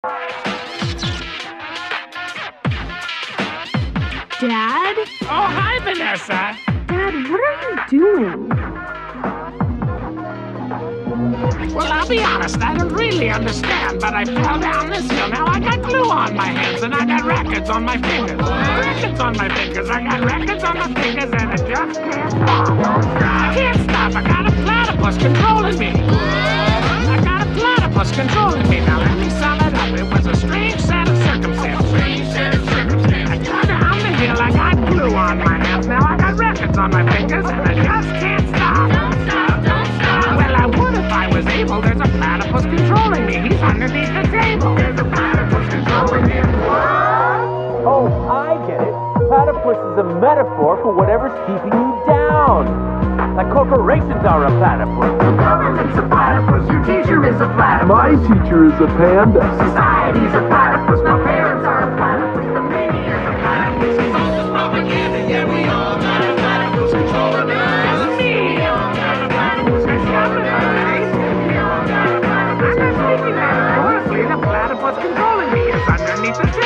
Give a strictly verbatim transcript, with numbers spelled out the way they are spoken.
Dad? Oh, hi, Vanessa. Dad, what are you doing? Well, I'll be honest, I don't really understand, but I fell down this hill. Now I got glue on my hands, and I got records on my fingers. Records on my fingers. I got records on my fingers, and I just can't stop. I can't stop. I got a platypus controlling me. I got a platypus controlling me. Now let me sum it up. It was a strange set of circumstances. Strange set of circumstances. I got down the hill. I got glue on my hands. Now I got records on my fingers, and I just can't stop. Don't stop. Don't stop. Well, I would if I was able. There's a platypus controlling me. He's underneath the table. There's a platypus controlling me. Oh, I get it. Platypus is a metaphor for whatever's keeping you down. Like corporations are a platypus. The government's a platypus. Your teacher is a platypus. My teacher is a panda. Society's a platypus. My parents are a platypus. The media is a platypus. It's all just propaganda. Yeah, we all got a platypus controlling us. Me. We all got a platypus controlling us. We all got a platypus controlling us. Honestly, the platypus controlling me is underneath the